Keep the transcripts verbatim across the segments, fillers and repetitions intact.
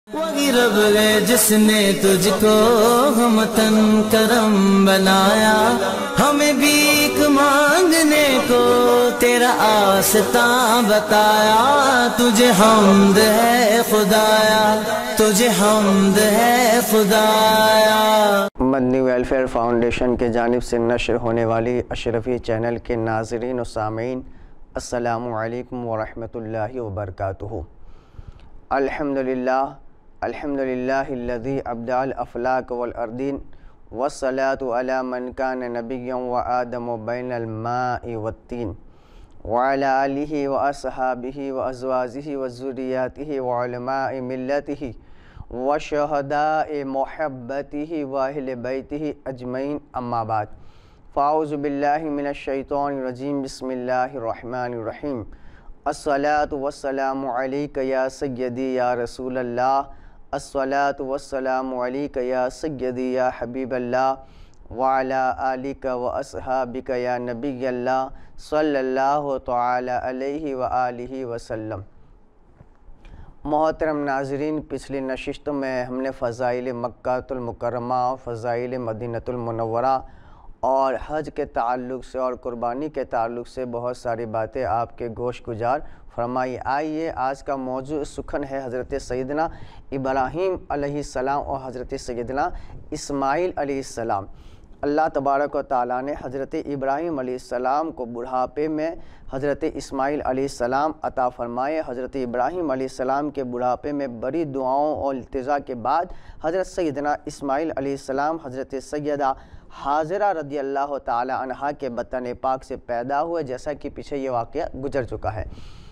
وہی رب ہے جس نے تجھ کو ہمتن کرم بنایا، ہمیں بھیک مانگنے کو تیرا آستاں بتایا۔ تجھے حمد ہے خدایا، تجھے حمد ہے خدایا۔ مدنی ویلفیئر فاؤنڈیشن کے جانب سے نشر ہونے والی اشرفی چینل کے ناظرین و سامعین، السلام علیکم ورحمۃ اللہ وبرکاتہ۔ الحمدللہ الحمدللہ الذی ابدع الافلاک والاردین والصلاة علی من کان نبیا وآدم بین الماء والتین وعلی آلہ واصحابہ وازواجہ وذریاتہ وعلماء ملتہ وشہداء محبتہ واہل بیتہ اجمعین، اما بعد، فاعوذ باللہ من الشیطان الرجیم، بسم اللہ الرحمن الرحیم۔ الصلاۃ والسلام علیک یا سیدی یا رسول اللہ، الصلاۃ والسلام علیک یا سیدی یا حبیب اللہ، وعلی آلک واصحابک یا نبی اللہ، صلی اللہ تعالی علیہ وآلہ وسلم۔ محترم ناظرین، پچھلی نشستوں میں ہم نے فضائل مکہ المکرمہ، فضائل مدینہ المنورہ اور حج کے تعلق سے اور قربانی کے تعلق سے بہت ساری باتیں آپ کے گوش گزار فرمائی۔ آئیے آج کا موضوع سخن ہے حضرت سیدنا ابراہیم علیہ السلام اور حضرت سیدنا اسماعیل علیہ السلام۔ اللہ تبارک و تعالیٰ نے حضرت ابراہیم علیہ السلام کو بڑھاپے میں حضرت اسماعیل علیہ السلام عطا فرمائے۔ حضرت ابراہیم علیہ السلام کے بڑھاپے میں بڑی دعاؤں اور التجا کے بعد حضرت سیدنا اسماعیل علیہ السلام حضرت سیدہ حاجرہ رضی اللہ تعالی عنہا کے بطن پاک سے پیدا ہوئے، جیسا کہ پیچھے یہ واقعہ گزر چکا ہے۔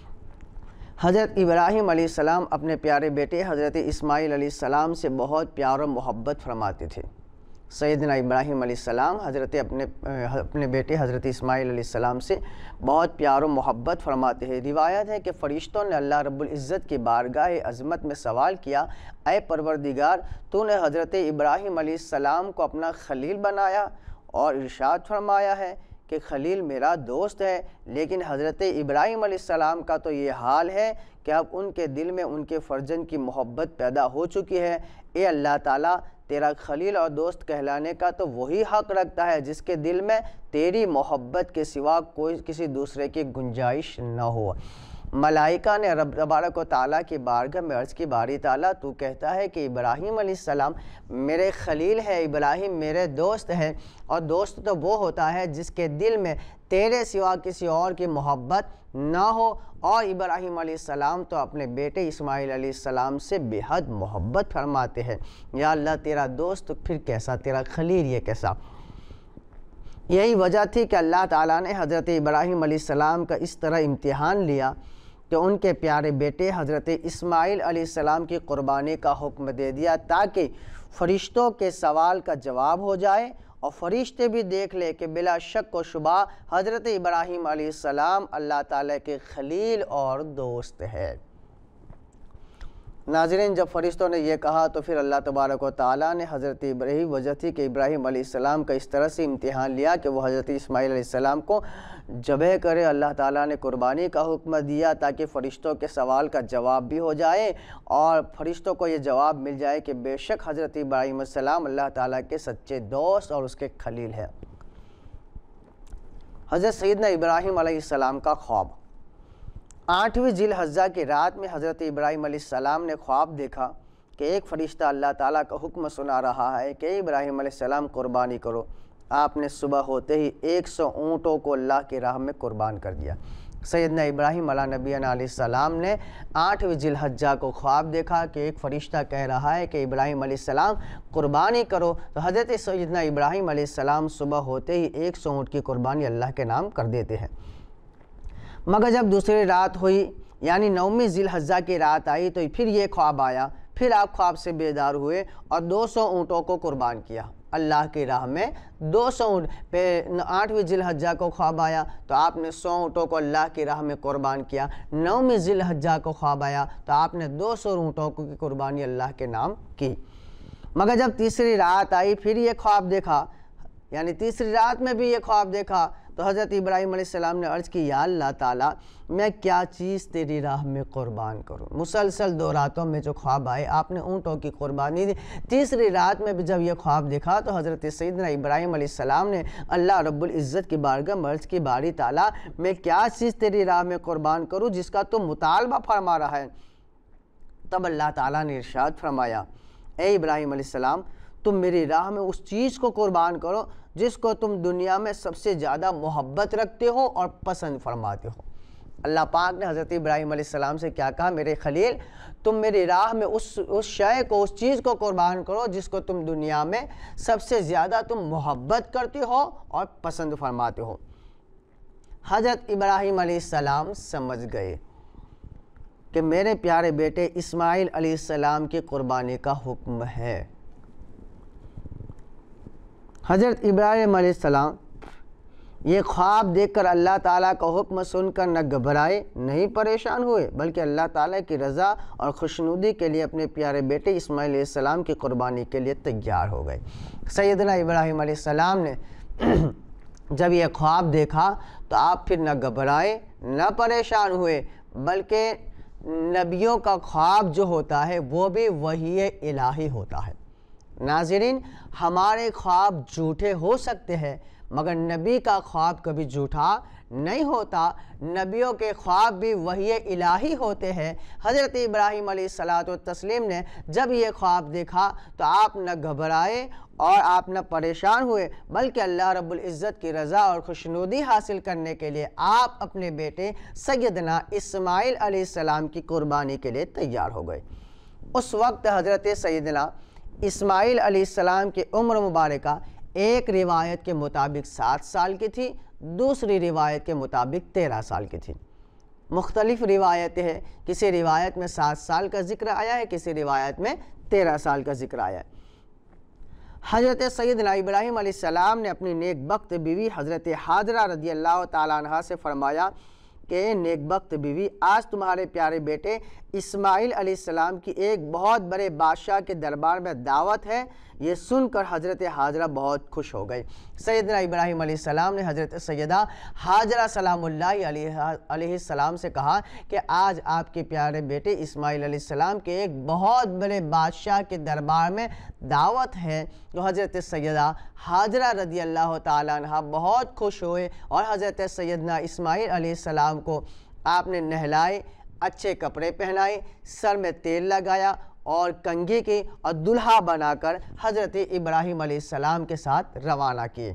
حضرت ابراہیم علیہ السلام اپنے پیارے بیٹے حضرت اسماعیل علیہ السلام سے بہت پیار و محبت فرماتے تھے۔ سیدنا ابراہیم علیہ السلام حضرت اپنے اپنے بیٹے حضرت اسماعیل علیہ السلام سے بہت پیار و محبت فرماتے ہیں۔ روایت ہے کہ فرشتوں نے اللہ رب العزت کی بارگاہ عظمت میں سوال کیا، اے پروردگار، تو نے حضرت ابراہیم علیہ السلام کو اپنا خلیل بنایا اور ارشاد فرمایا ہے کہ خلیل میرا دوست ہے، لیکن حضرت ابراہیم علیہ السلام کا تو یہ حال ہے کہ اب ان کے دل میں ان کے فرزند کی محبت پیدا ہو چکی ہے۔ اے اللہ تعالیٰ، تیرا خلیل اور دوست کہلانے کا تو وہی حق رکھتا ہے جس کے دل میں تیری محبت کے سوا کوئی کسی دوسرے کی گنجائش نہ ہو۔ ملائکہ نے رب تبارک و تعالیٰ کی بارگاہ میں عرض کی، باری تعالیٰ تو کہتا ہے کہ ابراہیم علیہ السلام میرے خلیل ہے، ابراہیم میرے دوست ہے، اور دوست تو وہ ہوتا ہے جس کے دل میں تیرے سوا کسی اور کی محبت نہ ہو، اور ابراہیم علیہ السلام تو اپنے بیٹے اسماعیل علیہ السلام سے بے حد محبت فرماتے ہیں۔ یا اللہ، تیرا دوست پھر کیسا، تیرا خلیل یہ کیسا؟ یہی وجہ تھی کہ اللہ تعالیٰ نے حضرت ابراہیم علیہ السلام کا اس طرح امتحان لیا کہ ان کے پیارے بیٹے حضرت اسماعیل علیہ السلام کی قربانی کا حکم دے دیا، تاکہ فرشتوں کے سوال کا جواب ہو جائے اور فرشتے بھی دیکھ لے کہ بلا شک و شبہ حضرت ابراہیم علیہ السلام اللہ تعالیٰ کے خلیل اور دوست ہے۔ ناظرین، جب فرشتوں نے یہ کہا تو پھر اللہ تبارک و تعالیٰ نے حضرت ابراہیم وجہ تھی کہ ابراہیم علیہ السلام کا اس طرح سے امتحان لیا کہ وہ حضرت اسماعیل علیہ السلام کو ذبح کرے۔ اللہ تعالیٰ نے قربانی کا حکم دیا تاکہ فرشتوں کے سوال کا جواب بھی ہو جائے اور فرشتوں کو یہ جواب مل جائے کہ بے شک حضرت ابراہیم علیہ السلام اللہ تعالیٰ کے سچے دوست اور اس کے خلیل ہے۔ حضرت سیدنا ابراہیم علیہ السلام کا خواب۔ آٹھویں ذی الحجہ کی رات میں حضرت ابراہیم علیہ السلام نے خواب دیکھا کہ ایک فرشتہ اللہ تعالیٰ کا حکم سنا رہا ہے کہ ابراہیم علیہ السلام قربانی کرو۔ آپ نے صبح ہوتے ہی ایک سو اونٹوں کو اللہ کی راہ میں قربان کر دیا۔ سیدنا ابراہیم علیہ نبینا علیہ السلام نے آٹھویں ذی الحجہ کو خواب دیکھا کہ ایک فرشتہ کہہ رہا ہے کہ ابراہیم علیہ السلام قربانی کرو، تو حضرت سیدنا ابراہیم علیہ السلام صبح ہوتے ہی ایک سو اونٹ کی قربانی اللہ کے نام کر دیتے ہیں۔ مگر جب دوسری رات ہوئی، یعنی نویں ذی الحجہ کی رات آئی، تو پھر یہ خواب آیا، پھر آپ خواب سے بیدار ہوئے اور دو سو اونٹوں کو قربان کیا اللہ کی راہ میں۔ دو سو اونٹ پہ آٹھویں ذی الحجہ کو خواب آیا تو آپ نے سو اونٹوں کو اللہ کی راہ میں قربان کیا۔ نویں ذی الحجہ کو خواب آیا تو آپ نے دو سو اونٹوں کی قربانی اللہ کے نام کی۔ مگر جب تیسری رات آئی، پھر یہ خواب دیکھا، یعنی تیسری رات میں بھی یہ خواب دیکھا، تو حضرت ابراہیم علیہ السلام نے عرض کی یا اللہ تعالیٰ میں کیا چیز تیری راہ میں قربان کروں۔ مسلسل دو راتوں میں جو خواب آئے آپ نے اونٹوں کی قربانی دی۔ تیسری رات میں بھی جب یہ خواب دیکھا تو حضرت سیدنا ابراہیم علیہ السلام نے اللہ رب العزت کی بارگاہ میں عرض کی باری تعالیٰ میں کیا چیز تیری راہ میں قربان کروں جس کا تم مطالبہ فرما رہا ہے۔ تب اللہ تعالیٰ نے ارشاد فرمایا اے ابراہیم علیہ السلام تم میری راہ میں اس چیز کو قربان کرو جس کو تم دنیا میں سب سے زیادہ محبت رکھتے ہو اور پسند فرماتے ہو۔ اللہ پاک نے حضرت ابراہیم علیہ السلام سے کیا کہا؟ میرے خلیل تم میری راہ میں اس اس شے کو اس چیز کو قربان کرو جس کو تم دنیا میں سب سے زیادہ تم محبت کرتے ہو اور پسند فرماتے ہو۔ حضرت ابراہیم علیہ السلام سمجھ گئے کہ میرے پیارے بیٹے اسماعیل علیہ السلام کی قربانی کا حکم ہے۔ حضرت ابراہیم علیہ السلام یہ خواب دیکھ کر اللہ تعالیٰ کا حکم سن کر نہ گھبرائے نہیں پریشان ہوئے بلکہ اللہ تعالیٰ کی رضا اور خوشنودی کے لیے اپنے پیارے بیٹے اسماعیل علیہ السلام کی قربانی کے لیے تیار ہو گئے۔ سیدنا ابراہیم علیہ السلام نے جب یہ خواب دیکھا تو آپ پھر نہ گھبرائے نہ پریشان ہوئے بلکہ نبیوں کا خواب جو ہوتا ہے وہ بھی وحی الہی ہوتا ہے۔ ناظرین ہمارے خواب جھوٹے ہو سکتے ہیں مگر نبی کا خواب کبھی جھوٹا نہیں ہوتا۔ نبیوں کے خواب بھی وحی الہی ہوتے ہیں۔ حضرت ابراہیم علیہ الصلاۃ والتسلیم نے جب یہ خواب دیکھا تو آپ نہ گھبرائے اور آپ نہ پریشان ہوئے بلکہ اللہ رب العزت کی رضا اور خوشنودی حاصل کرنے کے لیے آپ اپنے بیٹے سیدنا اسماعیل علیہ السلام کی قربانی کے لیے تیار ہو گئے۔ اس وقت حضرت سیدنا اسماعیل علیہ السلام کی عمر مبارکہ ایک روایت کے مطابق سات سال کی تھی، دوسری روایت کے مطابق تیرہ سال کی تھی۔ مختلف روایتیں ہیں، کسی روایت میں سات سال کا ذکر آیا ہے، کسی روایت میں تیرہ سال کا ذکر آیا ہے۔ حضرت سیدنا ابراہیم علیہ السلام نے اپنی نیک بخت بیوی حضرت حاجرہ رضی اللہ تعالیٰ عنہ سے فرمایا کہ نیک بخت بیوی آج تمہارے پیارے بیٹے اسماعیل علیہ السلام کی ایک بہت بڑے بادشاہ کے دربار میں دعوت ہے۔ یہ سن کر حضرت حاجرہ بہت خوش ہو گئی۔ سیدنا ابراہیم علیہ السلام نے حضرت سیدہ حاجرہ سلام اللہ علیہ السلام سے کہا کہ آج آپ کے پیارے بیٹے اسماعیل علیہ السلام کے ایک بہت بڑے بادشاہ کے دربار میں دعوت ہے۔ تو حضرت سیدہ حاجرہ رضی اللہ تعالیٰ عنہ بہت خوش ہوئے اور حضرت سیدنا اسماعیل علیہ السلام کو آپ نے نہلائے، اچھے کپڑے پہنائے، سر میں تیل لگایا اور کنگھی کی اور دلہا بنا کر حضرت ابراہیم علیہ السلام کے ساتھ روانہ کیے۔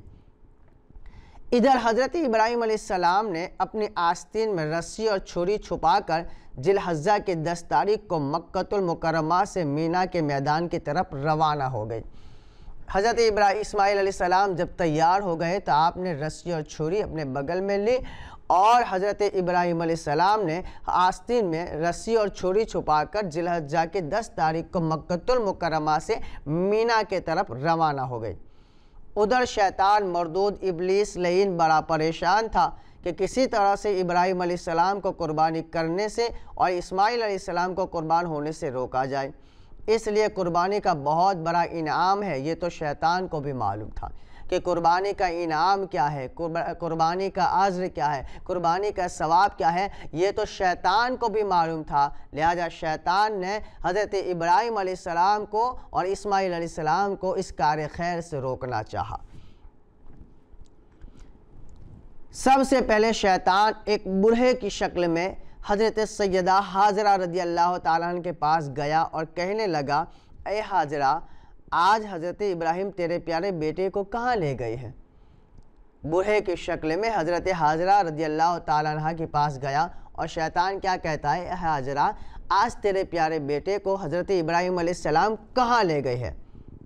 ادھر حضرت ابراہیم علیہ السلام نے اپنی آستین میں رسی اور چھری چھپا کر ذی الحجہ کے دس تاریخ کو مکہ المکرمہ سے مینا کے میدان کی طرف روانہ ہو گئے۔ حضرت ابراہیم اسماعیل علیہ السلام جب تیار ہو گئے تو آپ نے رسی اور چھری اپنے بغل میں لی اور حضرت ابراہیم علیہ السلام نے آستین میں رسی اور چھری چھپا کر ذی الحجہ کے دس تاریخ کو مکہ المکرمہ سے مینا کے طرف روانہ ہو گئے۔ ادھر شیطان مردود ابلیس لعین بڑا پریشان تھا کہ کسی طرح سے ابراہیم علیہ السلام کو قربانی کرنے سے اور اسماعیل علیہ السلام کو قربان ہونے سے روکا جائے۔ اس لیے قربانی کا بہت بڑا انعام ہے، یہ تو شیطان کو بھی معلوم تھا کہ قربانی کا انعام کیا ہے، قربانی کا اجر کیا ہے، قربانی کا ثواب کیا ہے، یہ تو شیطان کو بھی معلوم تھا۔ لہذا شیطان نے حضرت ابراہیم علیہ السلام کو اور اسماعیل علیہ السلام کو اس کار خیر سے روکنا چاہا۔ سب سے پہلے شیطان ایک بوڑھے کی شکل میں حضرت سیدہ حاجرہ رضی اللہ تعالیٰ عنہ کے پاس گیا اور کہنے لگا اے حاجرہ آج حضرت ابراہیم تیرے پیارے بیٹے کو کہاں لے گئے ہیں؟ بوڑھے کی شکل میں حضرت حاجرہ رضی اللہ تعالیٰ عنہ کے پاس گیا اور شیطان کیا کہتا ہے اے حاجرہ آج تیرے پیارے بیٹے کو حضرت ابراہیم علیہ السلام کہاں لے گئے ہیں؟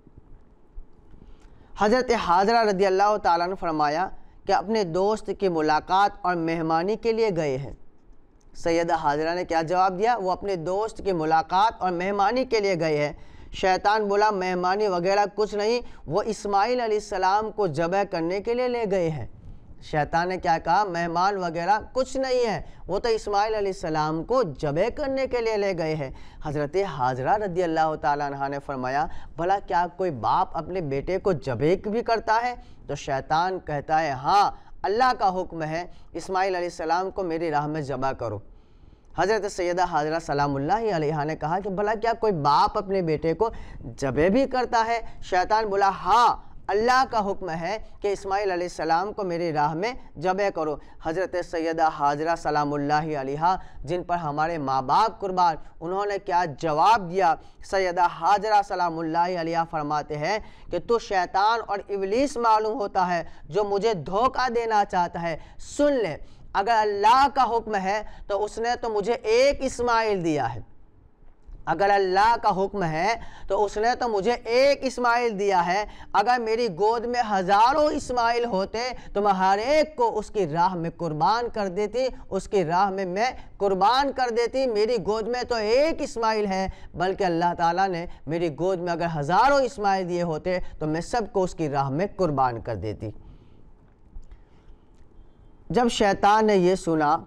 حضرت حاجرہ رضی اللہ تعالیٰ عنہ فرمایا کہ اپنے دوست کی ملاقات اور مہمانی کے لیے گئے ہیں۔ سیدہ حاجرہ نے کیا جواب دیا؟ وہ اپنے دوست کی ملاقات اور مہمانی کے لیے گئے ہیں۔ شیطان بولا مہمانی وغیرہ کچھ نہیں، وہ اسماعیل علیہ السلام کو ذبح کرنے کے لیے لے گئے ہیں۔ شیطان نے کیا کہا؟ مہمان وغیرہ کچھ نہیں ہے، وہ تو اسماعیل علیہ السلام کو ذبح کرنے کے لیے لے گئے ہیں۔ حضرت حاجرہ رضی اللہ تعالیٰ عنہ نے فرمایا بھلا کیا کوئی باپ اپنے بیٹے کو ذبح بھی کرتا ہے؟ تو شیطان کہتا ہے ہاں اللہ کا حکم ہے اسماعیل علیہ السلام کو میری راہ میں ذبح کرو۔ حضرت سیدہ حاجرہ سلام اللہ علیہا نے کہا کہ بھلا کیا کوئی باپ اپنے بیٹے کو ذبح بھی کرتا ہے؟ شیطان بولا ہاں، اللہ کا حکم ہے کہ اسماعیل علیہ السلام کو میری راہ میں ذبح کرو۔ حضرت سیدہ حاجرہ سلام اللہ علیہا جن پر ہمارے ماں باپ قربان، انہوں نے کیا جواب دیا؟ سیدہ حاجرہ سلام اللہ علیہا فرماتے ہیں کہ تو شیطان اور ابلیس معلوم ہوتا ہے جو مجھے دھوکہ دینا چاہتا ہے۔ سن لے، اگر اللہ کا حکم ہے تو اس نے تو مجھے ایک اسماعیل دیا ہے، اگر اللہ کا حکم ہے تو اس نے تو مجھے ایک اسماعیل دیا ہے۔ اگر میری گود میں ہزاروں اسماعیل ہوتے تو میں ہر ایک کو اس کی راہ میں قربان کر دیتی، اس کی راہ میں میں قربان کر دیتی۔ میری گود میں تو ایک اسماعیل ہے، بلکہ اللہ تعالیٰ نے میری گود میں اگر ہزاروں اسماعیل دیے ہوتے تو میں سب کو اس کی راہ میں قربان کر دیتی۔ جب شیطان نے یہ سنا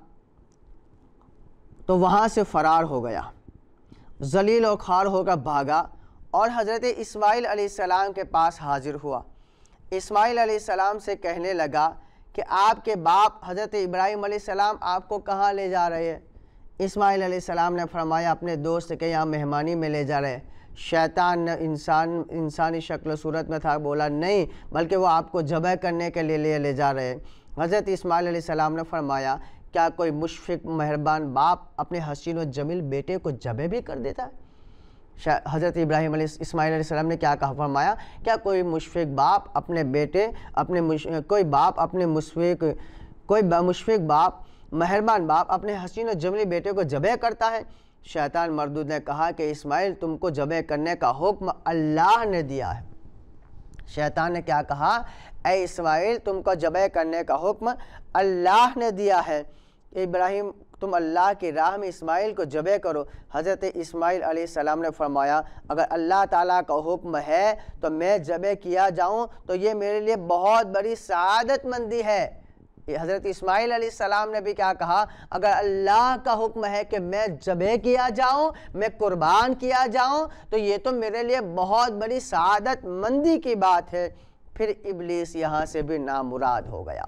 تو وہاں سے فرار ہو گیا، ذلیل و خوار ہو کر بھاگا اور حضرت اسماعیل علیہ السلام کے پاس حاضر ہوا۔ اسماعیل علیہ السلام سے کہنے لگا کہ آپ کے باپ حضرت ابراہیم علیہ السلام آپ کو کہاں لے جا رہے ہیں؟ اسماعیل علیہ السلام نے فرمایا اپنے دوست کے یہاں مہمانی میں لے جا رہے ہیں۔ شیطان نے انسان انسانی شکل و صورت میں تھا، بولا نہیں، بلکہ وہ آپ کو ذبح کرنے کے لیے لے جا رہے ہیں۔ حضرت اسماعیل علیہ السلام نے فرمایا کیا کوئی مشفق مہربان باپ اپنے حسین و جمیل بیٹے کو ذبح بھی کر دیتا ہے؟ حضرت ابراہیم علیہ اسماعیل علیہ السلام نے کیا کہا؟ فرمایا کیا کوئی مشفق باپ اپنے بیٹے اپنے مش... کوئی باپ اپنے مشفق کوئی مشفق باپ مہربان باپ اپنے حسین و جمیل بیٹے کو ذبح کرتا ہے؟ شیطان مردود نے کہا کہ اسماعیل تم کو ذبح کرنے کا حکم اللہ نے دیا ہے۔ شیطان نے کیا کہا؟ اے اسماعیل تم کو ذبح کرنے کا حکم اللہ نے دیا ہے، ابراہیم تم اللہ کی راہ میں اسماعیل کو ذبح کرو۔ حضرت اسماعیل علیہ السلام نے فرمایا اگر اللہ تعالیٰ کا حکم ہے تو میں ذبح کیا جاؤں تو یہ میرے لیے بہت بڑی سعادت مندی ہے۔ حضرت اسماعیل علیہ السلام نے بھی کیا کہا؟ اگر اللہ کا حکم ہے کہ میں ذبح کیا جاؤں، میں قربان کیا جاؤں تو یہ تو میرے لیے بہت بڑی سعادت مندی کی بات ہے۔ پھر ابلیس یہاں سے بھی نامراد ہو گیا۔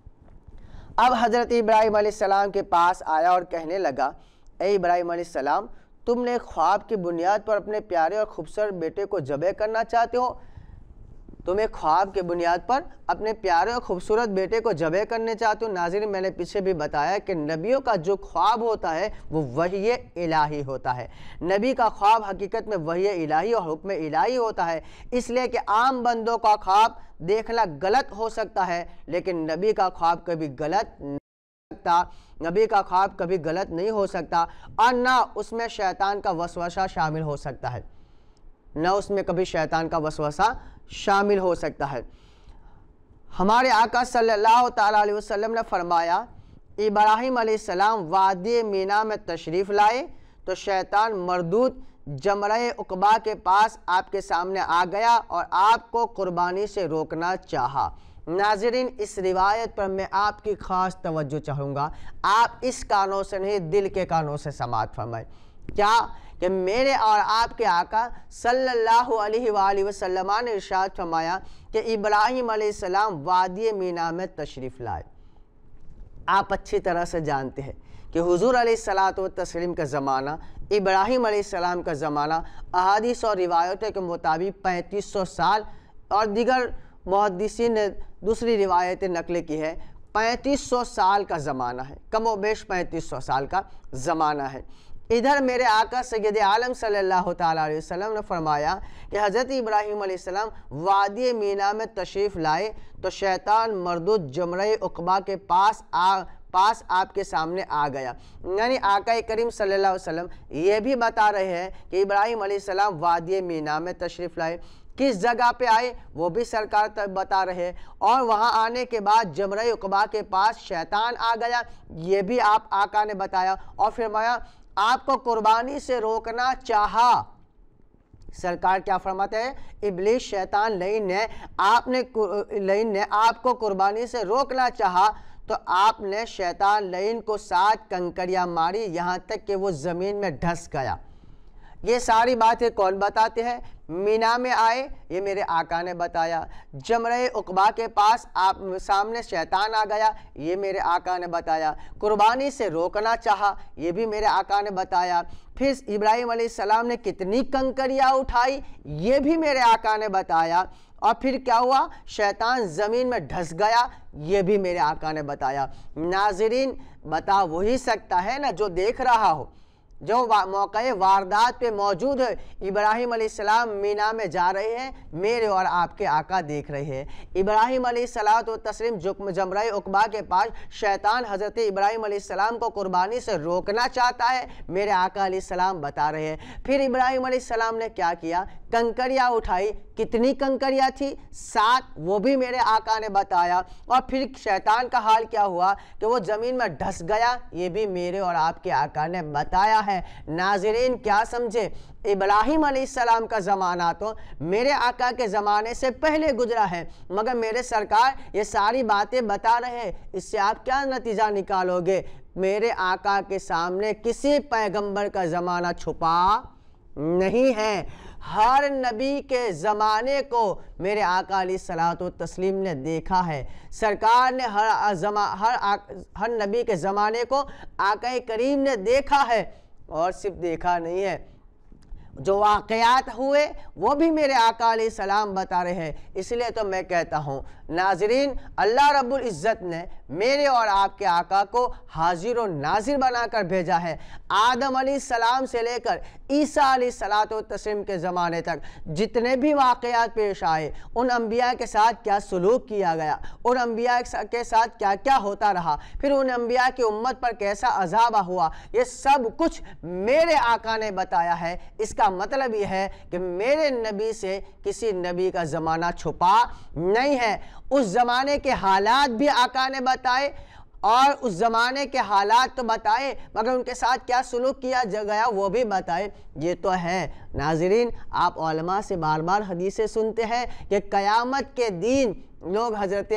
اب حضرت ابراہیم علیہ السلام کے پاس آیا اور کہنے لگا اے ابراہیم علیہ السلام تم نے خواب کی بنیاد پر اپنے پیارے اور خوبصورت بیٹے کو ذبح کرنا چاہتے ہو؟ تم ایک خواب کے بنیاد پر اپنے پیارے اور خوبصورت بیٹے کو ذبح کرنے چاہتے ہو؟ ناظرین میں نے پیچھے بھی بتایا کہ نبیوں کا جو خواب ہوتا ہے وہ وحی الہی ہوتا ہے۔ نبی کا خواب حقیقت میں وحی الہی اور حکم الہی ہوتا ہے، اس لیے کہ عام بندوں کا خواب دیکھنا غلط ہو سکتا ہے لیکن نبی کا خواب کبھی غلط نہیں ہو سکتا، نبی کا خواب کبھی غلط نہیں ہو سکتا اور نہ اس میں شیطان کا وسوسہ شامل ہو سکتا ہے، نہ اس میں کبھی شیطان کا وسوسہ شامل ہو سکتا ہے۔ ہمارے آقا صلی اللہ تعالیٰ علیہ وسلم نے فرمایا ابراہیم علیہ السلام وادی مینا میں تشریف لائے تو شیطان مردود جمرہ عقبہ کے پاس آپ کے سامنے آ گیا اور آپ کو قربانی سے روکنا چاہا۔ ناظرین اس روایت پر میں آپ کی خاص توجہ چاہوں گا، آپ اس کانوں سے نہیں دل کے کانوں سے سماعت فرمائیں۔ کیا کہ میرے اور آپ کے آقا صلی اللہ علیہ وآلہ وسلم نے ارشاد فرمایا کہ ابراہیم علیہ السلام وادی مینا میں تشریف لائے۔ آپ اچھی طرح سے جانتے ہیں کہ حضور علیہ الصلاۃ والتسلیم کا زمانہ، ابراہیم علیہ السلام کا زمانہ احادیث اور روایتوں کے مطابق پینتیس سو سال اور دیگر محدثین نے دوسری روایتیں نقل کی ہے، پینتیس سو سال کا زمانہ ہے، کم و بیش پینتیس سو سال کا زمانہ ہے۔ ادھر میرے آقا سید عالم صلی اللہ تعالیٰ علیہ وسلم نے فرمایا کہ حضرت ابراہیم علیہ السلام وادی مینا میں تشریف لائے تو شیطان مردود جمرہ عقبہ کے پاس آ پاس آپ کے سامنے آ گیا۔ یعنی آقا کریم صلی اللہ علیہ وسلم یہ بھی بتا رہے ہیں کہ ابراہیم علیہ السلام وادی مینا میں تشریف لائے، کس جگہ پہ آئے وہ بھی سرکار تک بتا رہے ہیں، اور وہاں آنے کے بعد جمرہ عقبہ کے پاس شیطان آ گیا، یہ بھی آپ آقا نے بتایا، اور فرمایا آپ کو قربانی سے روکنا چاہا۔ سرکار کیا فرماتے ہیں؟ ابلیس شیطان لعین نے آپ نے لعین نے آپ کو قربانی سے روکنا چاہا تو آپ نے شیطان لعین کو سات کنکریاں ماری یہاں تک کہ وہ زمین میں ڈھس گیا۔ یہ ساری باتیں کون بتاتے ہیں؟ مینا میں آئے، یہ میرے آقا نے بتایا۔ جمرہ عقبہ کے پاس آپ سامنے شیطان آ گیا، یہ میرے آقا نے بتایا۔ قربانی سے روکنا چاہا، یہ بھی میرے آقا نے بتایا۔ پھر ابراہیم علیہ السلام نے کتنی کنکریاں اٹھائی، یہ بھی میرے آقا نے بتایا۔ اور پھر کیا ہوا؟ شیطان زمین میں ڈھس گیا، یہ بھی میرے آقا نے بتایا۔ ناظرین، بتا وہی سکتا ہے نا جو دیکھ رہا ہو، جو موقع واردات پہ موجود ہے۔ ابراہیم علیہ السلام مینا میں جا رہے ہیں، میرے اور آپ کے آقا دیکھ رہے ہیں۔ ابراہیم علیہ السلام و تسلیم جمرہ عقبہ کے پاس شیطان حضرت ابراہیم علیہ السلام کو قربانی سے روکنا چاہتا ہے، میرے آقا علیہ السلام بتا رہے ہیں۔ پھر ابراہیم علیہ السلام نے کیا کیا؟ کنکریاں اٹھائی۔ کتنی کنکریاں تھی؟ سات، وہ بھی میرے آقا نے بتایا۔ اور پھر شیطان کا حال کیا ہوا کہ وہ زمین میں ڈھس گیا، یہ بھی میرے اور آپ کے آقا نے بتایا ہے۔ ناظرین، کیا سمجھے؟ ابراہیم علیہ السلام کا زمانہ تو میرے آقا کے زمانے سے پہلے گزرا ہے، مگر میرے سرکار یہ ساری باتیں بتا رہے ہیں۔ اس سے آپ کیا نتیجہ نکالو گے؟ میرے آقا کے سامنے کسی پیغمبر کا زمانہ چھپا نہیں ہے۔ ہر نبی کے زمانے کو میرے آقا علیہ الصلوۃ والتسلیم نے دیکھا ہے۔ سرکار نے ہر ہر ہر نبی کے زمانے کو آقا کریم نے دیکھا ہے، اور صرف دیکھا نہیں ہے، جو واقعات ہوئے وہ بھی میرے آقا علیہ السلام بتا رہے ہیں۔ اس لیے تو میں کہتا ہوں ناظرین، اللہ رب العزت نے میرے اور آپ کے آقا کو حاضر و ناظر بنا کر بھیجا ہے۔ آدم علیہ السلام سے لے کر عیسیٰ علیہ الصلوۃ والتسلیم کے زمانے تک جتنے بھی واقعات پیش آئے، ان انبیاء کے ساتھ کیا سلوک کیا گیا، ان انبیاء کے ساتھ کیا کیا ہوتا رہا، پھر ان انبیاء کی امت پر کیسا عذاب ہوا، یہ سب کچھ میرے آقا نے بتایا ہے۔ اس کا مطلب یہ ہے کہ میرے نبی سے کسی نبی کا زمانہ چھپا نہیں ہے۔ اس زمانے کے حالات بھی آقا نے بتائے، اور اس زمانے کے حالات تو بتائے، مگر ان کے ساتھ کیا سلوک کیا گیا وہ بھی بتائے۔ یہ تو ہے ناظرین، آپ علماء سے بار بار حدیثیں سنتے ہیں کہ قیامت کے دن لوگ حضرت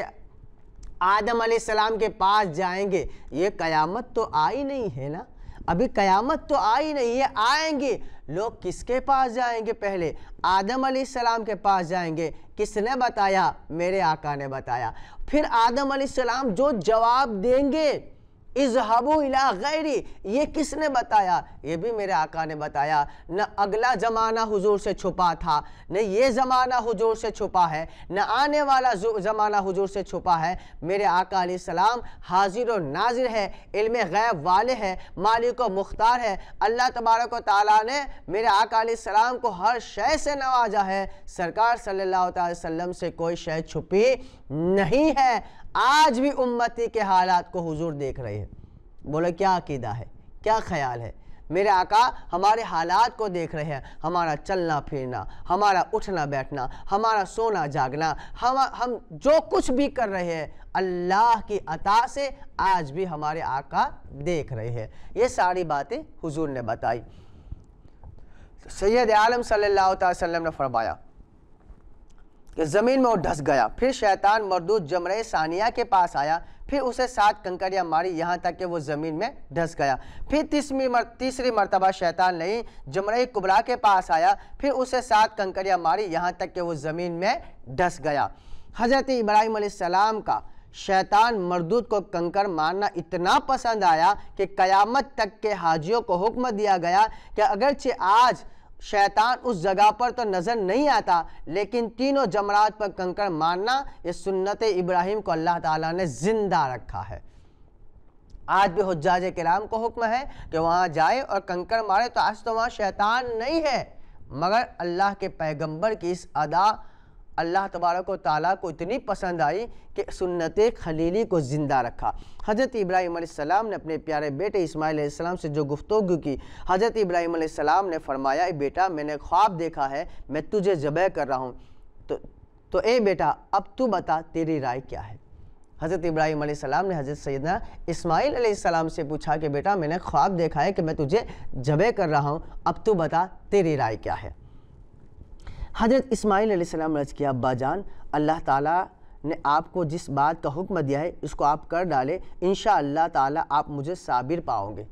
آدم علیہ السلام کے پاس جائیں گے۔ یہ قیامت تو آئی نہیں ہے نا، ابھی قیامت تو آئی نہیں ہے، آئیں گے۔ لوگ کس کے پاس جائیں گے؟ پہلے آدم علیہ السلام کے پاس جائیں گے۔ کس نے بتایا؟ میرے آقا نے بتایا۔ پھر آدم علیہ السلام جو جواب دیں گے، اذهبوا الى غیری، یہ کس نے بتایا؟ یہ بھی میرے آقا نے بتایا۔ نہ اگلا زمانہ حضور سے چھپا تھا، نہ یہ زمانہ حضور سے چھپا ہے، نہ آنے والا زمانہ حضور سے چھپا ہے۔ میرے آقا علیہ السلام حاضر و ناظر ہے، علم غیب والے ہیں، مالک و مختار ہے۔ اللہ تبارک و تعالیٰ نے میرے آقا علیہ السلام کو ہر شے سے نوازا ہے۔ سرکار صلی اللہ علیہ وسلم سے کوئی شے چھپی نہیں ہے۔ آج بھی امتی کے حالات کو حضور دیکھ رہے ہیں۔ بولے کیا عقیدہ ہے، کیا خیال ہے؟ میرے آقا ہمارے حالات کو دیکھ رہے ہیں، ہمارا چلنا پھرنا، ہمارا اٹھنا بیٹھنا، ہمارا سونا جاگنا، ہم ہم جو کچھ بھی کر رہے ہیں، اللہ کی عطا سے آج بھی ہمارے آقا دیکھ رہے ہیں۔ یہ ساری باتیں حضور نے بتائی۔ سید عالم صلی اللہ علیہ وسلم نے فرمایا کہ زمین میں وہ ڈھس گیا۔ پھر شیطان مردود جمرہ ثانیہ کے پاس آیا، پھر اسے سات کنکریاں ماری یہاں تک کہ وہ زمین میں ڈھس گیا۔ پھر تیسری مرتبہ شیطان نہیں جمرہ کبریٰ کے پاس آیا، پھر اسے سات کنکریاں ماری یہاں تک کہ وہ زمین میں ڈھس گیا۔ حضرت ابراہیم علیہ السلام کا شیطان مردود کو کنکر مارنا اتنا پسند آیا کہ قیامت تک کے حاجیوں کو حکم دیا گیا کہ اگرچہ آج شیطان اس جگہ پر تو نظر نہیں آتا، لیکن تینوں جمرات پر کنکر مارنا یہ سنت ابراہیم کو اللہ تعالیٰ نے زندہ رکھا ہے۔ آج بھی حجاج کرام کو حکم ہے کہ وہاں جائے اور کنکر مارے، تو آج تو وہاں شیطان نہیں ہے، مگر اللہ کے پیغمبر کی اس ادا اللہ تبارک و تعالیٰ کو اتنی پسند آئی کہ سنت خلیلی کو زندہ رکھا۔ حضرت ابراہیم علیہ السلام نے اپنے پیارے بیٹے اسماعیل علیہ السلام سے جو گفتگو کی، حضرت ابراہیم علیہ السلام نے فرمایا، اے بیٹا میں نے خواب دیکھا ہے، میں تجھے ذبح کر رہا ہوں، تو تو اے بیٹا اب تو بتا تیری رائے کیا ہے؟ حضرت ابراہیم علیہ السلام نے حضرت سیدنا اسماعیل علیہ السلام سے پوچھا کہ بیٹا میں نے خواب دیکھا ہے کہ میں تجھے ذبح کر رہا ہوں، اب تو بتا تیری رائے کیا ہے؟ حضرت اسماعیل علیہ السلام نے عرض کیا، ابا جان اللہ تعالیٰ نے آپ کو جس بات کا حکم دیا ہے اس کو آپ کر ڈالے، انشاءاللہ تعالیٰ آپ مجھے صابر پاؤ گے۔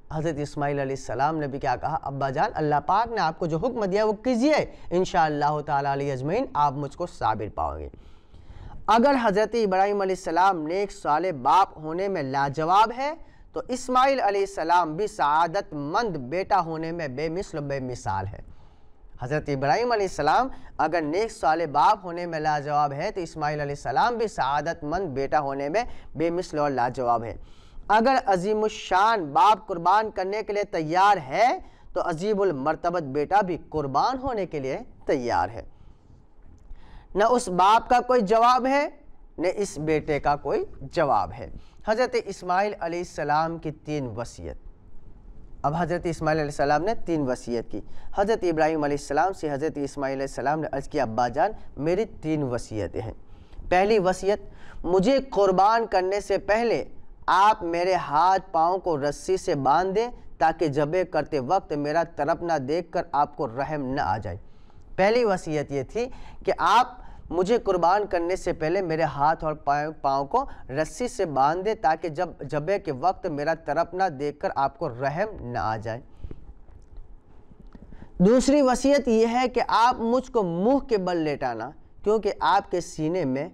حضرت اسماعیل علیہ السلام نے بھی کیا کہا؟ ابا جان اللہ پاک نے آپ کو جو حکم دیا وہ کیجئے، انشاءاللہ تعالی علیہ اجمعین آپ مجھ کو صابر پاؤ گے۔ اگر حضرت ابراہیم علیہ السلام نیک صالح باپ ہونے میں لاجواب ہے تو اسماعیل علیہ السلام بھی سعادت مند بیٹا ہونے میں بے مثل و بے مثال ہے۔ حضرت ابراہیم علیہ السلام اگر نیک صالح باپ ہونے میں لاجواب ہے تو اسماعیل علیہ السلام بھی سعادت مند بیٹا ہونے میں بے مثل اور لاجواب ہے۔ اگر عظیم الشان باپ قربان کرنے کے لیے تیار ہے تو عظیم المرتبت بیٹا بھی قربان ہونے کے لیے تیار ہے۔ نہ اس باپ کا کوئی جواب ہے نہ اس بیٹے کا کوئی جواب ہے۔ حضرت اسماعیل علیہ السلام کی تین وصیت۔ اب حضرت اسماعیل علیہ السلام نے تین وصیت کی۔ حضرت ابراہیم علیہ السلام سے حضرت اسماعیل علیہ السلام نے عرض کیا ابا جان میری تین وصیتیں ہیں۔ پہلی وصیت، مجھے قربان کرنے سے پہلے آپ میرے ہاتھ پاؤں کو رسی سے باندھ دیں تاکہ ذبح کرتے وقت میرا تڑپنا دیکھ کر آپ کو رحم نہ آ جائے۔ پہلی وصیت یہ تھی کہ آپ مجھے قربان کرنے سے پہلے میرے ہاتھ اور پاؤں کو رسی سے باندھ دیں تاکہ جب ذبح کے وقت میرا تڑپنا دیکھ کر آپ کو رحم نہ آ جائے۔ دوسری وصیت یہ ہے کہ آپ مجھ کو منہ کے بل لیٹانا، کیونکہ آپ کے سینے میں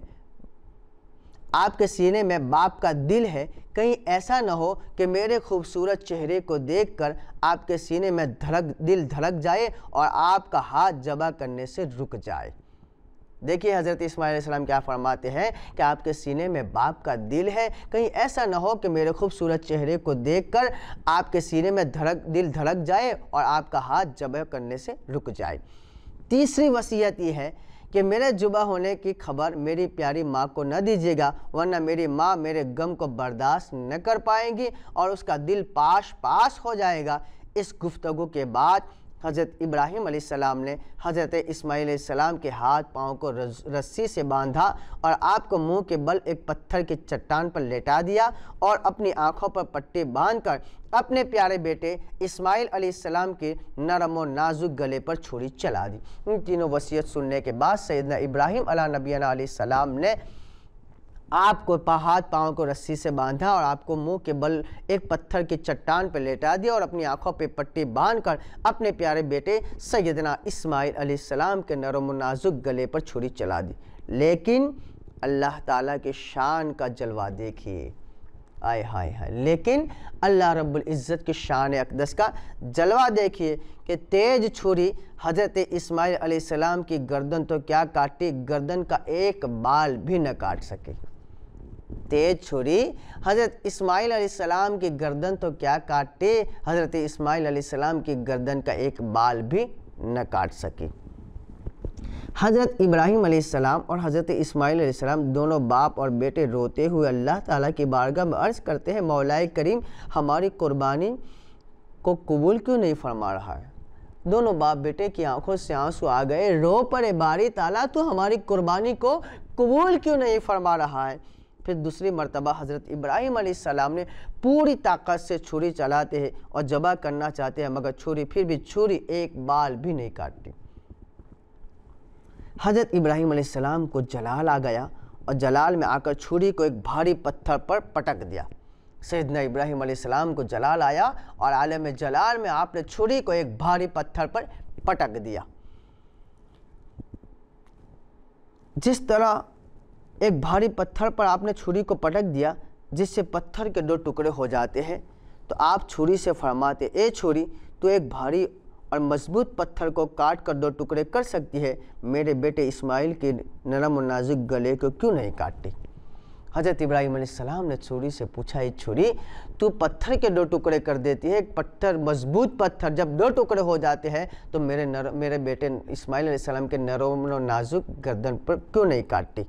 آپ کے سینے میں باپ کا دل ہے، کہیں ایسا نہ ہو کہ میرے خوبصورت چہرے کو دیکھ کر آپ کے سینے میں دھڑک دل دھڑک جائے اور آپ کا ہاتھ ذبح کرنے سے رک جائے۔ دیکھیے حضرت اسماعیل علیہ السلام کیا فرماتے ہیں کہ آپ کے سینے میں باپ کا دل ہے، کہیں ایسا نہ ہو کہ میرے خوبصورت چہرے کو دیکھ کر آپ کے سینے میں دھڑک دل دھڑک جائے اور آپ کا ہاتھ ذبح کرنے سے رک جائے۔ تیسری وصیت یہ ہے کہ میرے ذبح ہونے کی خبر میری پیاری ماں کو نہ دیجیے گا، ورنہ میری ماں میرے غم کو برداشت نہ کر پائیں گی اور اس کا دل پاش پاش ہو جائے گا۔ اس گفتگو کے بعد حضرت ابراہیم علیہ السلام نے حضرت اسماعیل علیہ السلام کے ہاتھ پاؤں کو رسی سے باندھا اور آپ کو منہ کے بل ایک پتھر کی چٹان پر لیٹا دیا اور اپنی آنکھوں پر پٹی باندھ کر اپنے پیارے بیٹے اسماعیل علیہ السلام کے نرم و نازک گلے پر چھری چلا دی۔ ان تینوں وصیت سننے کے بعد سیدنا ابراہیم علیہ نبینا علیہ السلام نے آپ کو ہاتھ پاؤں کو رسی سے باندھا اور آپ کو منہ کے بل ایک پتھر کی چٹان پہ لیٹا دیا اور اپنی آنکھوں پہ پٹی باندھ کر اپنے پیارے بیٹے سیدنا اسماعیل علیہ السلام کے نرم و نازک گلے پر چھری چلا دی۔ لیکن اللہ تعالیٰ کے شان کا جلوہ دیکھیے، آئے ہائے ہائے لیکن اللہ رب العزت کی شان اقدس کا جلوہ دیکھیے کہ تیز چھری حضرت اسماعیل علیہ السلام کی گردن تو کیا کاٹی، گردن کا ایک بال بھی نہ کاٹ سکے۔ تیز چھری حضرت اسماعیل علیہ السلام کی گردن تو کیا کاٹے، حضرت اسماعیل علیہ السلام کی گردن کا ایک بال بھی نہ کاٹ سکی۔ حضرت ابراہیم علیہ السلام اور حضرت اسماعیل علیہ السلام دونوں باپ اور بیٹے روتے ہوئے اللہ تعالیٰ کی بارگاہ میں عرض کرتے ہیں مولا کریم ہماری قربانی کو قبول کیوں نہیں فرما رہا ہے؟ دونوں باپ بیٹے کی آنکھوں سے آنسو آ گئے، رو پڑے باری تعالیٰ تو ہماری قربانی کو قبول کیوں نہیں فرما رہا ہے؟ پھر دوسری مرتبہ حضرت ابراہیم علیہ السلام نے پوری طاقت سے چھری چلاتے ہیں اور ذبح کرنا چاہتے ہیں مگر چھری پھر بھی چھری ایک بال بھی نہیں کاٹتی۔ حضرت ابراہیم علیہ السلام کو جلال آ گیا اور جلال میں آ کر چھری کو ایک بھاری پتھر پر پٹک دیا۔ سیدنا ابراہیم علیہ السلام کو جلال آیا اور عالم جلال میں آپ نے چھری کو ایک بھاری پتھر پر پٹک دیا۔ جس طرح ایک بھاری پتھر پر آپ نے چھری کو پٹک دیا جس سے پتھر کے دو ٹکڑے ہو جاتے ہیں، تو آپ چھری سے فرماتے اے چھری تو ایک بھاری اور مضبوط پتھر کو کاٹ کر دو ٹکڑے کر سکتی ہے، میرے بیٹے اسماعیل کے نرم و نازک گلے کو کیوں نہیں کاٹتی؟ حضرت ابراہیم علیہ السلام نے چھری سے پوچھا اے چھری تو پتھر کے دو ٹکڑے کر دیتی ہے، ایک پتھر مضبوط پتھر جب دو ٹکڑے ہو جاتے ہیں تو میرے نر... میرے بیٹے اسماعیل علیہ السلام کے نرم و نازک گردن پر کیوں نہیں کاٹتی؟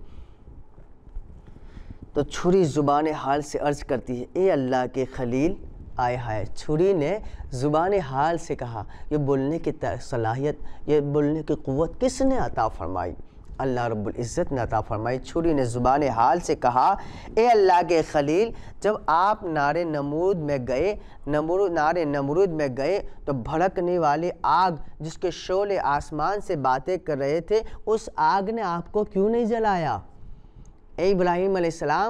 تو چھری زبان حال سے عرض کرتی ہے اے اللہ کے خلیل، آئے ہائے چھری نے زبان حال سے کہا، یہ بولنے کی صلاحیت، یہ بولنے کی قوت کس نے عطا فرمائی؟ اللہ رب العزت نے عطا فرمائی۔ چھری نے زبان حال سے کہا اے اللہ کے خلیل، جب آپ نار نمرود میں گئے نمرود نار نمرود میں گئے تو بھڑکنے والی آگ جس کے شعلے آسمان سے باتیں کر رہے تھے، اس آگ نے آپ کو کیوں نہیں جلایا؟ اے ابراہیم علیہ السلام،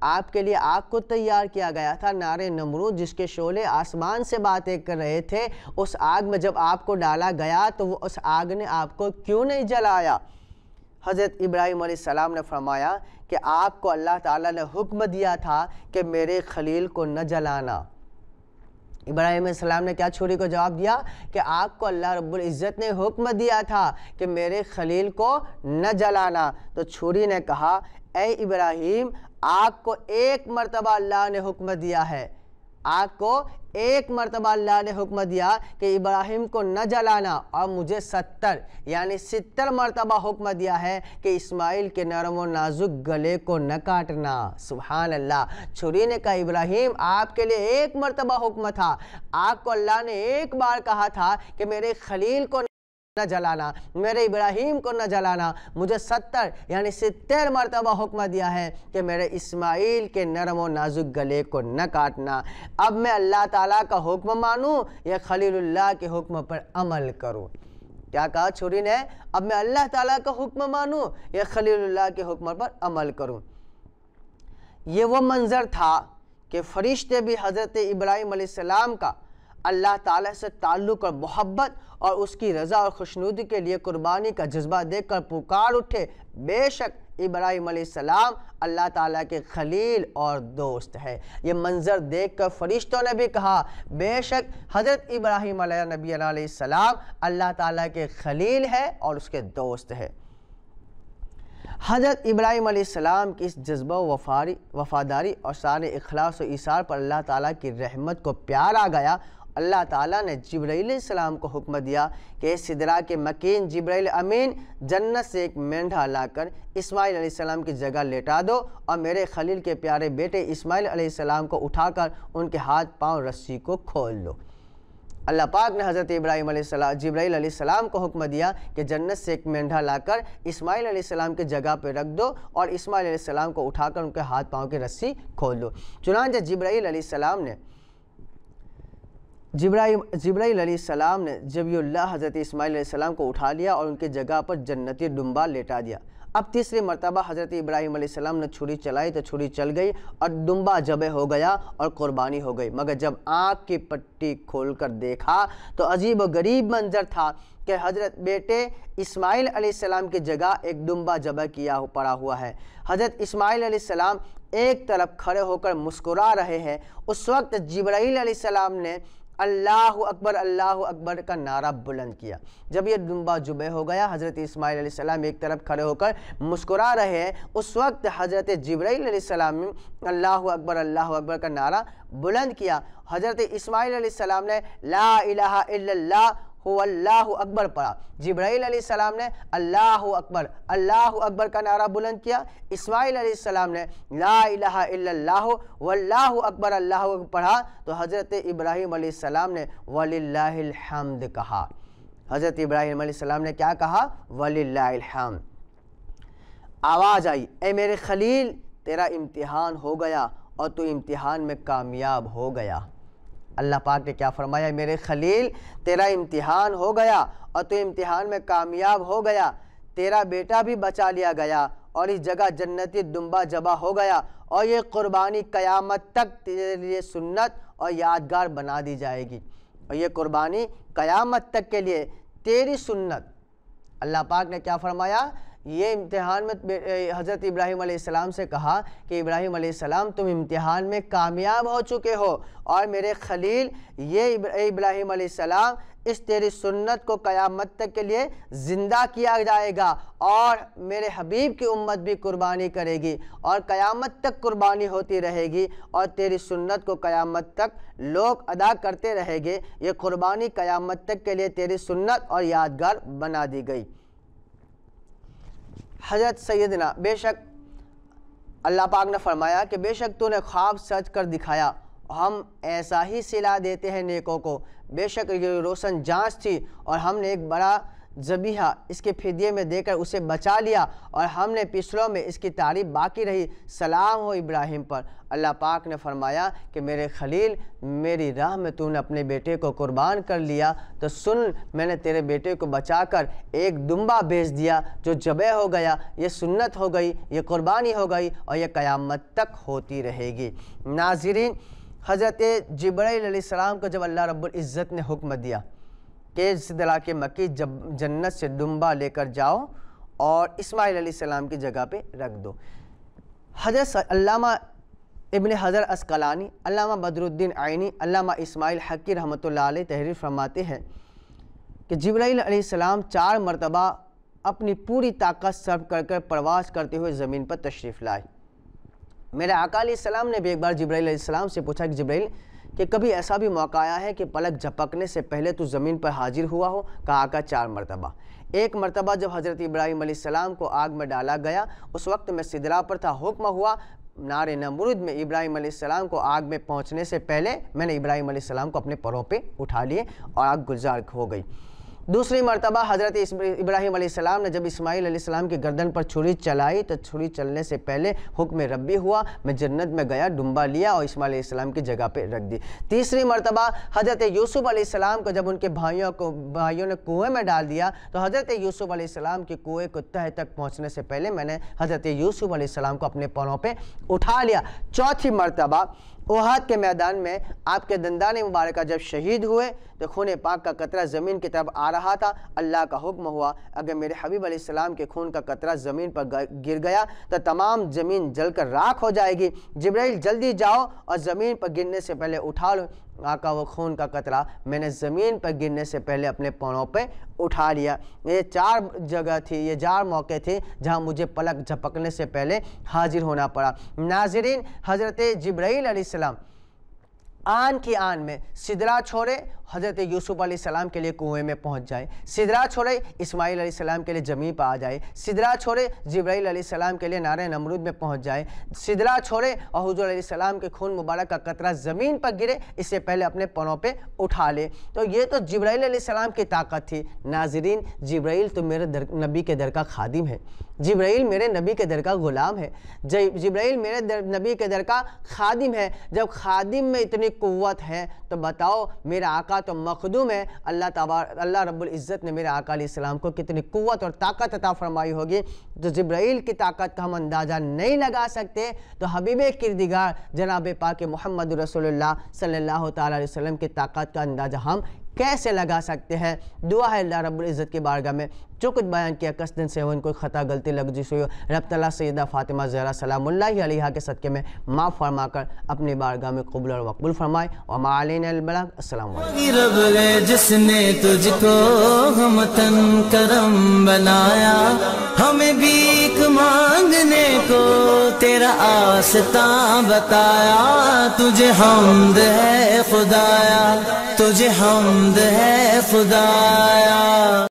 آپ کے لیے آگ کو تیار کیا گیا تھا، نار نمرود جس کے شعلے آسمان سے باتیں کر رہے تھے، اس آگ میں جب آپ کو ڈالا گیا تو وہ اس آگ نے آپ کو کیوں نہیں جلایا؟ حضرت ابراہیم علیہ السلام نے فرمایا کہ آپ کو اللہ تعالیٰ نے حکم دیا تھا کہ میرے خلیل کو نہ جلانا۔ ابراہیم علیہ السلام نے کیا چھری کو جواب دیا کہ آپ کو اللہ رب العزت نے حکم دیا تھا کہ میرے خلیل کو نہ جلانا۔ تو چھری نے کہا اے ابراہیم، آگ کو ایک مرتبہ اللہ نے حکم دیا ہے، آگ کو ایک مرتبہ اللہ نے حکم دیا کہ ابراہیم کو نہ جلانا، اور مجھے ستر یعنی ستر مرتبہ حکم دیا ہے کہ اسماعیل کے نرم و نازک گلے کو نہ کاٹنا۔ سبحان اللہ۔ چھری نے کہا ابراہیم آپ کے لیے ایک مرتبہ حکم تھا، آگ کو اللہ نے ایک بار کہا تھا کہ میرے خلیل کو نہ جلانا، میرے ابراہیم کو نہ جلانا، مجھے ستر یعنی ستر مرتبہ حکم دیا ہے کہ میرے اسماعیل کے نرم و نازک گلے کو نہ کاٹنا۔ اب میں اللہ تعالیٰ کا حکم مانوں یا خلیل اللہ کے حکم پر عمل کروں؟ کیا کہا چھری نے؟ اب میں اللہ تعالیٰ کا حکم مانوں یا خلیل اللہ کے حکم پر عمل کروں؟ یہ وہ منظر تھا کہ فرشتے بھی حضرت ابراہیم علیہ السلام کا اللہ تعالیٰ سے تعلق اور محبت اور اس کی رضا اور خوشنودی کے لیے قربانی کا جذبہ دیکھ کر پکار اٹھے، بے شک ابراہیم علیہ السلام اللہ تعالیٰ کے خلیل اور دوست ہے۔ یہ منظر دیکھ کر فرشتوں نے بھی کہا بے شک حضرت ابراہیم علیہ نبی علیہ السلام اللہ تعالیٰ کے خلیل ہے اور اس کے دوست ہے۔ حضرت ابراہیم علیہ السلام کی اس جذبہ و وفاداری اور سارے اخلاص و ایثار پر اللہ تعالیٰ کی رحمت کو پیار آ گیا۔ اللہ تعالیٰ نے جبرائیل علیہ السلام کو حکم دیا کہ سدرہ کے مکین جبرائیل امین، جنت سے ایک مینڈھا لا کر اسماعیل علیہ السلام کی جگہ لیٹا دو اور میرے خلیل کے پیارے بیٹے اسماعیل علیہ السلام کو اٹھا کر ان کے ہاتھ پاؤں رسی کو کھول دو۔ اللہ پاک نے حضرت ابراہیم علیہ السلام جبرائیل علیہ السلام کو حکم دیا کہ جنت سے ایک مینڈھا لا کر اسماعیل علیہ السلام کی جگہ پہ رکھ دو اور اسماعیل علیہ السلام کو اٹھا کر ان کے ہاتھ پاؤں کی رسی کھول دو۔ چنانچہ جبرائیل علیہ السلام نے جبرائیل جبرائیل علیہ السلام نے جبی اللہ حضرت اسماعیل علیہ السلام کو اٹھا لیا اور ان کی جگہ پر جنتی ڈنبا لیٹا دیا۔ اب تیسری مرتبہ حضرت ابراہیم علیہ السلام نے چھری چلائی تو چھری چل گئی اور ڈنبا ذبح ہو گیا اور قربانی ہو گئی، مگر جب آنکھ کی پٹی کھول کر دیکھا تو عجیب و غریب منظر تھا کہ حضرت بیٹے اسماعیل علیہ السلام کی جگہ ایک ڈنبا ذبح کیا پڑا ہوا ہے۔ حضرت اسماعیل علیہ السلام ایک طرف کھڑے ہو کر مسکرا رہے ہیں۔ اس وقت جبرائیل علیہ السلام نے اللہ اکبر اللہ اکبر کا نعرہ بلند کیا۔ جب یہ ڈنبا ذبح ہو گیا، حضرت اسماعیل علیہ السلام ایک طرف کھڑے ہو کر مسکرا رہے ہیں، اس وقت حضرت جبرائیل علیہ السلام نے اللہ اکبر اللہ اکبر کا نعرہ بلند کیا۔ حضرت اسماعیل علیہ السلام نے لا الہ الا اللہ هو اللہ اکبر پڑھا۔ جبرائیل علیہ السلام نے اللہ اکبر اللہ اکبر کا نعرہ بلند کیا۔ اسماعیل علیہ السلام نے لا الہ الا اللہ واللہ اکبر اللہ اکبر پڑھا تو حضرت ابراہیم علیہ السلام نے وللہ الحمد کہا۔ حضرت ابراہیم علیہ السلام نے کیا کہا؟ وللہ الحمد۔ آواز آئی اے میرے خلیل تیرا امتحان ہو گیا اور تو امتحان میں کامیاب ہو گیا۔ اللہ پاک نے کیا فرمایا؟ میرے خلیل تیرا امتحان ہو گیا اور تو امتحان میں کامیاب ہو گیا، تیرا بیٹا بھی بچا لیا گیا اور اس جگہ جنتی ڈنبا ذبح ہو گیا اور یہ قربانی قیامت تک تیرے لیے سنت اور یادگار بنا دی جائے گی، اور یہ قربانی قیامت تک کے لیے تیری سنت۔ اللہ پاک نے کیا فرمایا؟ یہ امتحان میں حضرت ابراہیم علیہ السلام سے کہا کہ ابراہیم علیہ السلام تم امتحان میں کامیاب ہو چکے ہو، اور میرے خلیل یہ ابراہیم علیہ السلام اس تیری سنت کو قیامت تک کے لیے زندہ کیا جائے گا، اور میرے حبیب کی امت بھی قربانی کرے گی اور قیامت تک قربانی ہوتی رہے گی، اور تیری سنت کو قیامت تک لوگ ادا کرتے رہیں گے۔ یہ قربانی قیامت تک کے لیے تیری سنت اور یادگار بنا دی گئی۔ حضرت سیدنا بے شک اللہ پاک نے فرمایا کہ بے شک تو نے خواب سچ کر دکھایا، ہم ایسا ہی صلا دیتے ہیں نیکوں کو۔ بے شک یہ روشن جانچ تھی اور ہم نے ایک بڑا ذبیحہ اس کے فدیے میں دے کر اسے بچا لیا اور ہم نے پچھلوں میں اس کی تعریف باقی رہی۔ سلام ہو ابراہیم پر۔ اللہ پاک نے فرمایا کہ میرے خلیل، میری راہ میں تو نے اپنے بیٹے کو قربان کر لیا، تو سن، میں نے تیرے بیٹے کو بچا کر ایک دمبا بھیج دیا جو ذبح ہو گیا۔ یہ سنت ہو گئی، یہ قربانی ہو گئی اور یہ قیامت تک ہوتی رہے گی۔ ناظرین، حضرت جبرائیل علیہ السلام کو جب اللہ رب العزت نے حکم دیا کہ سدرہ کے مکی جب جنت سے دمبا لے کر جاؤ اور اسماعیل علیہ السلام کی جگہ پہ رکھ دو، حضرت علامہ ابن حجر عسقلانی، علامہ بدر الدین عینی، علامہ اسماعیل حقی رحمۃ اللہ علیہ تحریر فرماتے ہیں کہ جبرائیل علیہ السلام چار مرتبہ اپنی پوری طاقت صرف کر کر پرواز کرتے ہوئے زمین پر تشریف لائے۔ میرے آقا علیہ السلام نے بھی ایک بار جبرائیل علیہ السلام سے پوچھا کہ جبرائیل، کہ کبھی ایسا بھی موقع آیا ہے کہ پلک جھپکنے سے پہلے تو زمین پر حاضر ہوا ہو؟ کہا آقا چار مرتبہ۔ ایک مرتبہ جب حضرت ابراہیم علیہ السلام کو آگ میں ڈالا گیا، اس وقت میں سدرہ پر تھا، حکم ہوا نار نمرود میں ابراہیم علیہ السلام کو آگ میں پہنچنے سے پہلے میں نے ابراہیم علیہ السلام کو اپنے پروں پہ اٹھا لیے اور آگ گلزار ہو گئی۔ دوسری مرتبہ حضرت ابراہیم علیہ السلام نے جب اسماعیل علیہ السلام کی گردن پر چھری چلائی تو چھری چلنے سے پہلے حکم ربی ہوا، میں جنت میں گیا، ڈمبا لیا اور اسماعیل علیہ السلام کی جگہ پہ رکھ دی۔ تیسری مرتبہ حضرت یوسف علیہ السلام کو جب ان کے بھائیوں کو بھائیوں نے کنویں میں ڈال دیا تو حضرت یوسف علیہ السلام کے کنویں کو تہہ تک پہنچنے سے پہلے میں نے حضرت یوسف علیہ السلام کو اپنے پاؤں پہ اٹھا لیا۔ چوتھی مرتبہ احد کے میدان میں آپ کے دندان مبارکہ جب شہید ہوئے تو خون پاک کا قطرہ زمین کی طرف آ رہا تھا، اللہ کا حکم ہوا اگر میرے حبیب علیہ السلام کے خون کا قطرہ زمین پر گر گیا تو تمام زمین جل کر راکھ ہو جائے گی، جبرائیل جلدی جاؤ اور زمین پر گرنے سے پہلے اٹھا لو۔ آقا وہ خون کا قطرہ میں نے زمین پر گرنے سے پہلے اپنے پاؤں پہ اٹھا لیا۔ یہ چار جگہ تھی، یہ چار موقع تھے جہاں مجھے پلک جھپکنے سے پہلے حاضر ہونا پڑا۔ ناظرین، حضرت جبرائیل علیہ السلام آن کی آن میں سدرہ چھوڑے حضرت یوسف علیہ السلام کے لیے کنویں میں پہنچ جائے، سدرہ چھوڑے اسماعیل علیہ السلام کے لیے زمین پر آ جائے، سدرہ چھوڑے جبرائیل علیہ السلام کے لیے نار نمرود میں پہنچ جائے، سدرہ چھوڑے اور حضور علیہ السلام کے خون مبارک کا قطرہ زمین پر گرے، اس سے پہلے اپنے پاؤں پہ اٹھا لے۔ تو یہ تو جبرائیل علیہ السلام کی طاقت تھی۔ ناظرین، جبرائیل تو میرے در نبی کے در کا خادم ہے، جبرائیل میرے نبی کے در کا غلام ہے، جبرائیل میرے در نبی کے در کا خادم ہے۔ جب خادم میں اتنی قوت ہے تو بتاؤ میرا آقا تو مخدوم ہے، اللہ تبارک اللہ رب العزت نے میرے آقا علیہ السلام کو کتنی قوت اور طاقت عطا فرمائی ہوگی۔ تو جبرائیل کی طاقت کا ہم اندازہ نہیں لگا سکتے، تو حبیب کردگار جناب پاک محمد رسول اللہ صلی اللہ تعالیٰ علیہ وسلم کی طاقت کا اندازہ ہم کیسے لگا سکتے ہیں؟ دعا ہے اللہ رب العزت کی بارگاہ میں جو کچھ بیان کیا قصدن سے ہو، ان کوئی خطا غلطی لگ جس ہوئی ہو، رب تعالیٰ سیدہ فاطمہ زہرا سلام اللہ علیہا کے صدقے میں معاف فرما کر اپنی بارگاہ میں قبول اور مقبول فرمائے۔ وما علینا البلاغ۔ السلام علیکم۔ رب ہے جس نے تجھ کو ہمتن کرم بنایا، ہمیں بھیک مانگنے کو تیرا آستاں بتایا، تجھے حمد ہے خدایا، تجھے حمد ہے خدایا۔